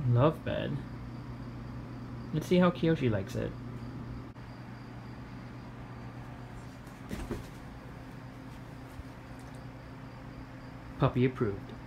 Love bed. Let's see how Kyoshi likes it. Puppy approved.